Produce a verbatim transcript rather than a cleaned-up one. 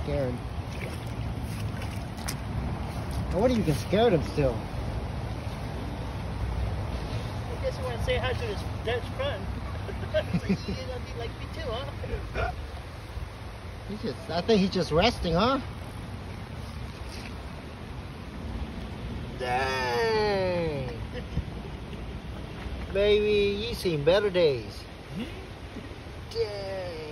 scared. I wonder if you can scare them still. I guess you want to say hi to this Dutch friend. You're gonna be like me too, huh? He's just, I think he's just resting, huh? Dang. Baby, you seen better days. Dang.